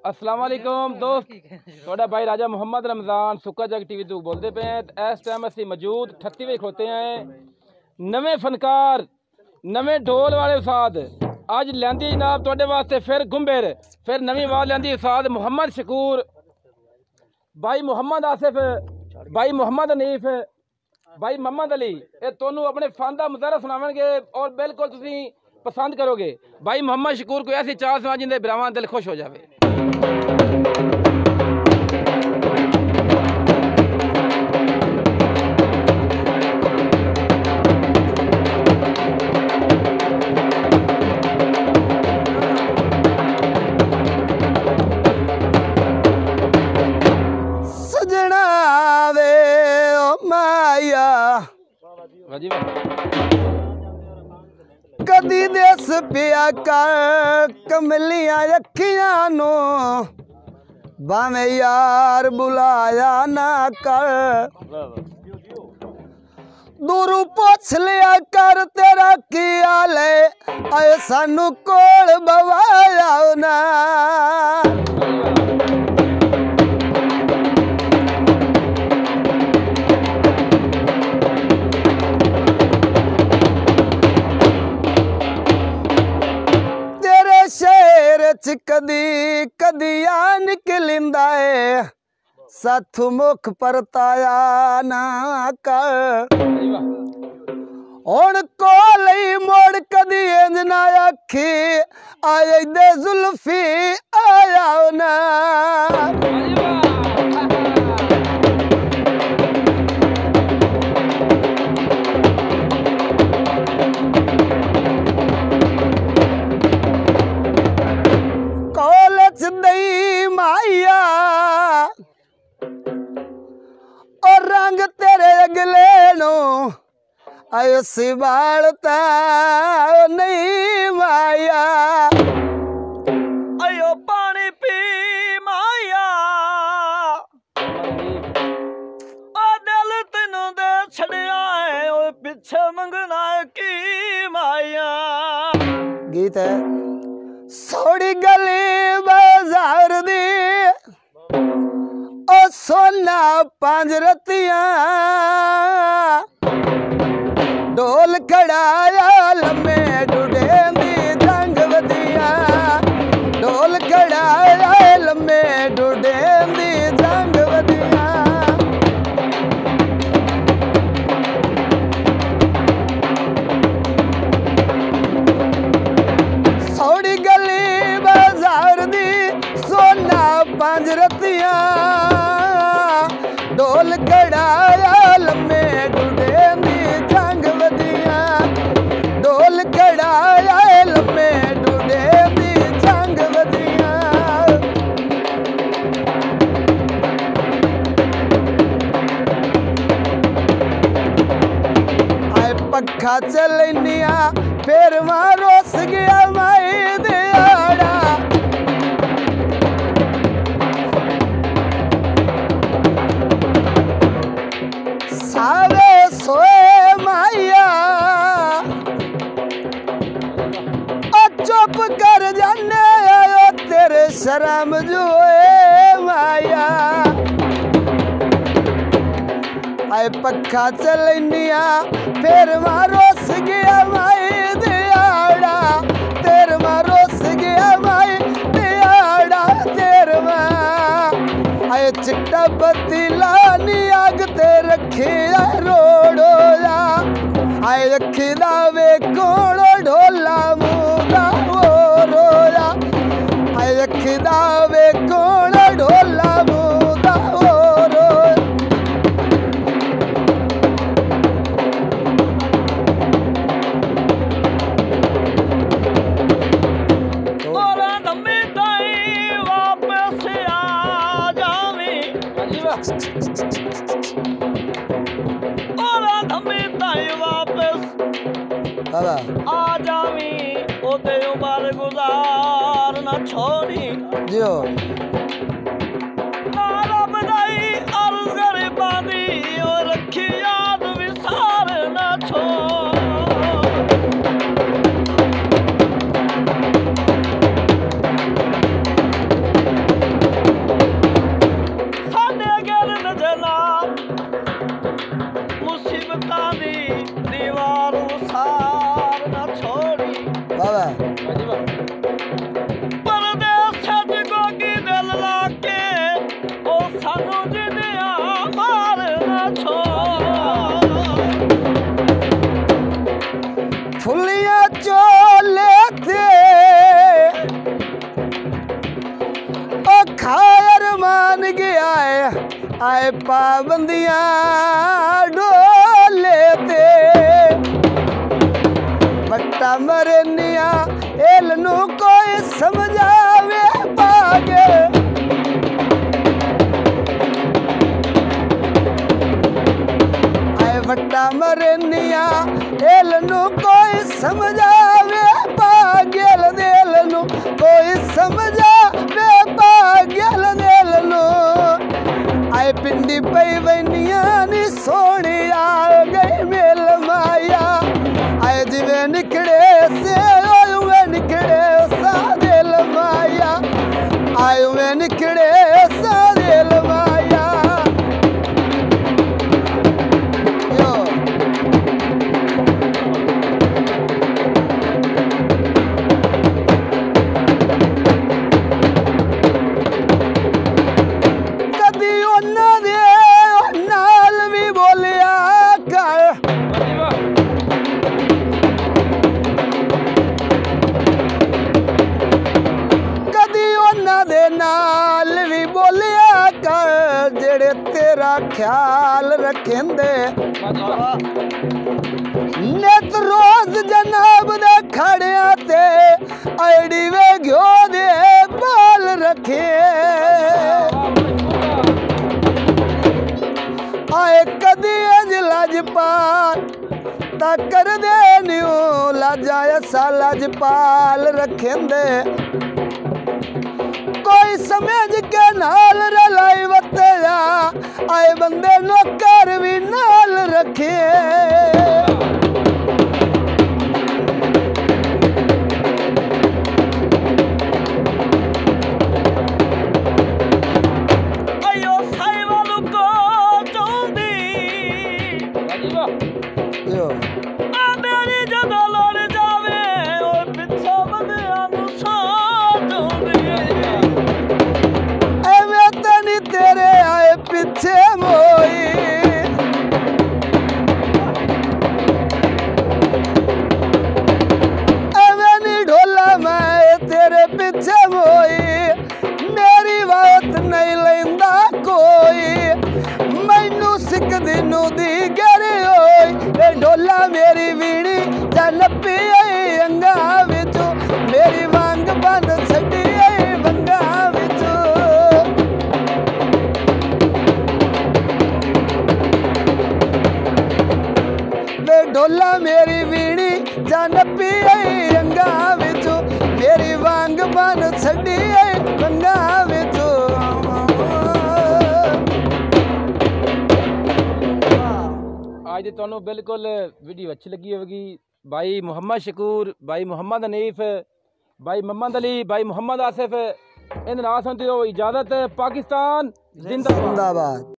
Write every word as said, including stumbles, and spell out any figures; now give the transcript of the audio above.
अस्सलाम वालेकुम दोस्त, थोड़ा भाई राजा मुहम्मद रमज़ान सुक्का जग टीवी तो बोलते पे हैं। इस टाइम असी मौजूद अठत्ती वे खोते हैं नवे फनकार नवे ढोल वाले उस्ताद। अज लियांदी जनाब थोड़े वास्ते फिर गुंबेर फिर नवी आवाज़ लियांदी उस्ताद मुहम्मद शकूर, भाई मुहम्मद आसिफ, भाई मुहम्मद हनीफ, भाई मोहम्मद अली। ये दोनों अपने फन का मुजाहरा सुनावेंगे और बिल्कुल तुसी पसंद करोगे। भाई मोहम्मद शकूर को ऐसी चाल सुना जिंदे बिरावां दिल खुश हो जाए। सजना वे ओ माया कदी देस पिया कर कमलियां अखियां नो भावे यार बुलाया ना कर। दूरू पुछ लिया कर तेरा की हाल है आए सानू कोल बवाया ना। शेर च कदी कदी आ निकलिंदा है साथ मुख परताया ना कर। हुण कोलई मोड़ कदी इंज ना आखी आए दे जुल्फी आया ना। दई माया और रंग तेरे अगले नो आयो सिबालता नहीं माया। आयो पानी पी माया ओ दिल तेनों दे छड़िया है ओ पिछे मंगना की माया। गीत है सोड़ी गली बाजार दी ओ सोना पांच रतियां ढोल खड़ाया लम्मे डुडे दी जंग वदिया। ढोल खड़ाया लम्मे डुडे दी जंग वदिया। सोड़ी गली बाजार दी सोना पांच रतियां ढोल खड़ाया लम्मे डुडे दी जंग वदिया। ढोल खड़ाया लम्मे डुडे दी जंग वदिया। आए पक्खा चलनिया फिर वहां रोस गया माई दियाड़ा। सावे सोए माया चुप कर जाने आयो तेरे शर्म जोए माया। आए पक्खा चलनिया फिर वहां रोस गया माई दियाड़ा। तेर वहां रोस गया माई दियाड़ा तेर वहां। आए चिट्टा पतीला नी आग ते रखे रोड़ोया। आए रखी दावे कोड़ो ढोला मुदा वो रोया। आए रखी दावे कोड़ो ढोला मुदा वो रोया। आ जावी ओते उमर गुजार ना छोड़ी जियो। नारा बजाई अर्ज करे बादी और रखी याद विसार ना छोड़। परदेस च गोगी दिल लाके ओ सानू जिंदिया मारना छोड़ फुलिया चोले थे ओ खायर मान गया है आए पाबंदियां डोले ते बट्टा मरनिया एल नू कोई समझावे पागे आए बट्टा मरनिया एल नू कोई समझावे पागल दिल नू कोई समझावे पागल दिल नू आए पिंडी पई बनिया नी सोनी आ गई मेल माया आए जिवे निकले से आए निकले सा दिल माया आए निकले सा दिल माया यो कदी उन्ना दे नाल भी बोलिया कर कदी उन्ना दे नाल भी बोलिया कर जेड़े तेरा ख्याल रखेंदे नित रोज जनाब दे खड़िया ते आईडी वे घ्यो दे बाल रखे आए कदी अंज लजपाल ता कर दे न्यू लाजाया सा लजपाल रखेंदे कोई समझ के नाल रलाई वतया आए बंदे नौकर भी नाल रखे अयो साई वालू को चौंदी यो आ मेरी जदों लड़ जावे ओ पिछे बंदियां नू साथ होंदी एवे तनी तेरे आए पीछे मोई एवे नी ढोला मैं तेरे पीछे मोई मेरी बात नहीं लेंदा कोई मैनू सिक दिनू दी गरे होई ए ढोला मेरी वीड़ी जनपी अंगा विचू मेरी वांग बंद छड़ी बंगा विचू वे ढोला मेरी वीड़ी जनपी अंगा विचू मेरी वांग बंद छड़ी बंगा विचू आज तो बिल्कुल वीडियो अच्छी लगी होगी। भाई मोहम्मद शकूर, भाई मोहम्मद हनीफ, भाई मोहम्मद अली, भाई मोहम्मद आसिफ इन नाम सुनते हो इजाज़त। पाकिस्तान जिंदाबाद। जिंदाबाद।